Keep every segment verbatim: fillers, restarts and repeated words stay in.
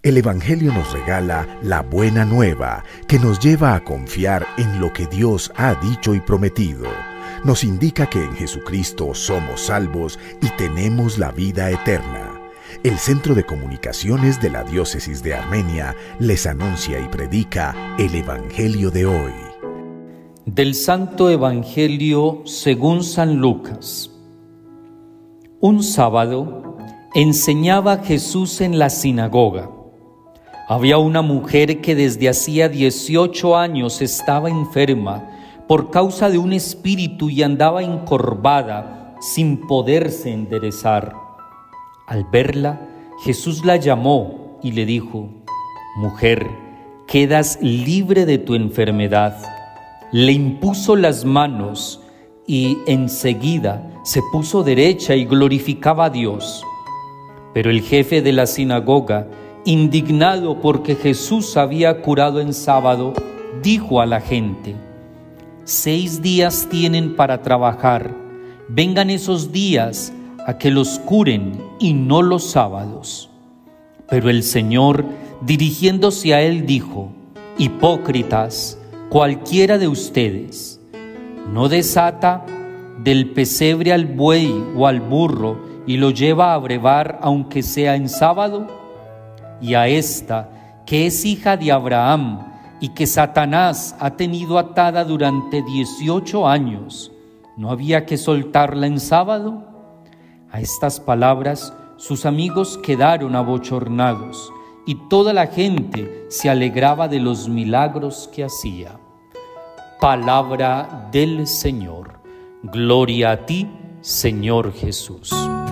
El Evangelio nos regala la buena nueva que nos lleva a confiar en lo que Dios ha dicho y prometido. Nos indica que en Jesucristo somos salvos y tenemos la vida eterna. El Centro de Comunicaciones de la Diócesis de Armenia les anuncia y predica el Evangelio de hoy. Del Santo Evangelio según San Lucas. Un sábado enseñaba Jesús en la sinagoga. Había una mujer que desde hacía dieciocho años estaba enferma por causa de un espíritu y andaba encorvada sin poderse enderezar. Al verla, Jesús la llamó y le dijo: «Mujer, quedas libre de tu enfermedad». Le impuso las manos y enseguida se puso derecha y glorificaba a Dios. Pero el jefe de la sinagoga, indignado porque Jesús había curado en sábado, dijo a la gente: «Seis días tienen para trabajar, vengan esos días a que los curen y no los sábados». Pero el Señor, dirigiéndose a él, dijo: «Hipócritas, cualquiera de ustedes no desata del pesebre al buey o al burro y lo lleva a brevar aunque sea en sábado. Y a esta, que es hija de Abraham y que Satanás ha tenido atada durante dieciocho años, ¿no había que soltarla en sábado?». A estas palabras sus amigos quedaron abochornados y toda la gente se alegraba de los milagros que hacía. Palabra del Señor. Gloria a ti, Señor Jesús.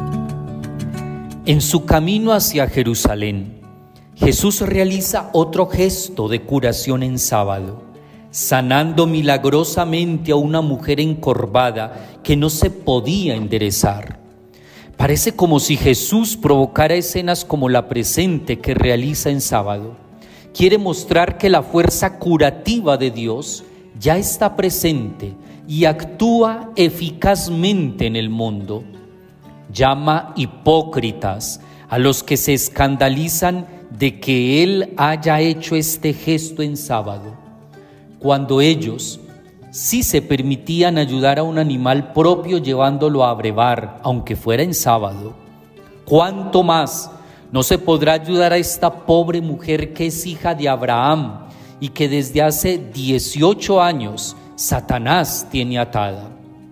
En su camino hacia Jerusalén, Jesús realiza otro gesto de curación en sábado, sanando milagrosamente a una mujer encorvada que no se podía enderezar. Parece como si Jesús provocara escenas como la presente que realiza en sábado. Quiere mostrar que la fuerza curativa de Dios ya está presente y actúa eficazmente en el mundo. Llama hipócritas a los que se escandalizan de que Él haya hecho este gesto en sábado, cuando ellos sí se permitían ayudar a un animal propio llevándolo a brevar, aunque fuera en sábado. ¿Cuánto más no se podrá ayudar a esta pobre mujer que es hija de Abraham y que desde hace dieciocho años Satanás tiene atada?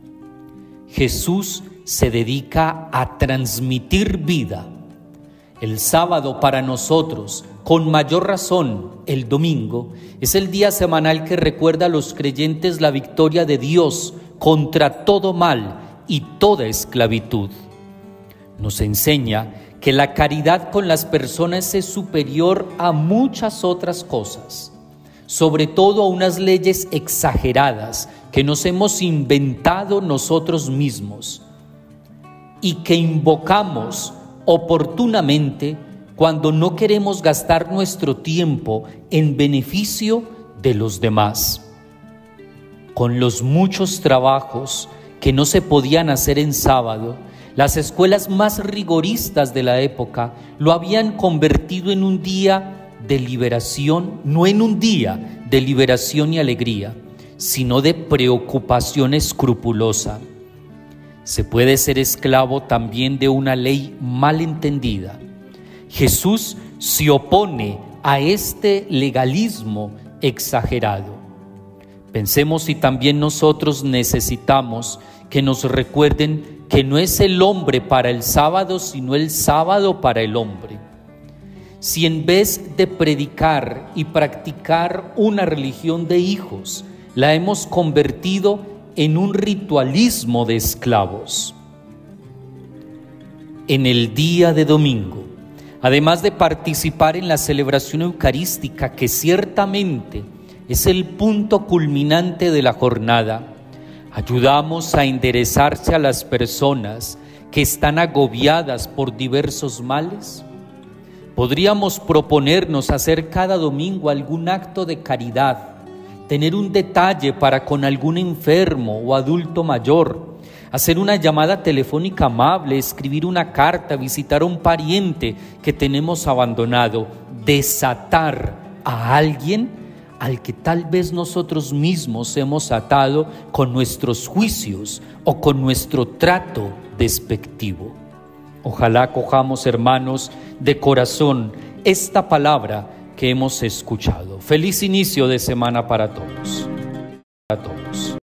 Jesús se dedica a transmitir vida. El sábado para nosotros, con mayor razón el domingo, es el día semanal que recuerda a los creyentes la victoria de Dios contra todo mal y toda esclavitud. Nos enseña que la caridad con las personas es superior a muchas otras cosas, sobre todo a unas leyes exageradas que nos hemos inventado nosotros mismos y que invocamos oportunamente cuando no queremos gastar nuestro tiempo en beneficio de los demás. Con los muchos trabajos que no se podían hacer en sábado, las escuelas más rigoristas de la época lo habían convertido en un día de liberación, no en un día de liberación y alegría, sino de preocupación escrupulosa. Se puede ser esclavo también de una ley mal entendida. Jesús se opone a este legalismo exagerado. Pensemos si también nosotros necesitamos que nos recuerden que no es el hombre para el sábado, sino el sábado para el hombre. Si en vez de predicar y practicar una religión de hijos, la hemos convertido en un ritualismo de esclavos. En el día de domingo, además de participar en la celebración eucarística, que ciertamente es el punto culminante de la jornada, ayudamos a enderezarse a las personas que están agobiadas por diversos males. Podríamos proponernos hacer cada domingo algún acto de caridad, tener un detalle para con algún enfermo o adulto mayor, hacer una llamada telefónica amable, escribir una carta, visitar a un pariente que tenemos abandonado, desatar a alguien al que tal vez nosotros mismos hemos atado con nuestros juicios o con nuestro trato despectivo. Ojalá cojamos, hermanos, de corazón esta palabra que hemos escuchado. Feliz inicio de semana para todos.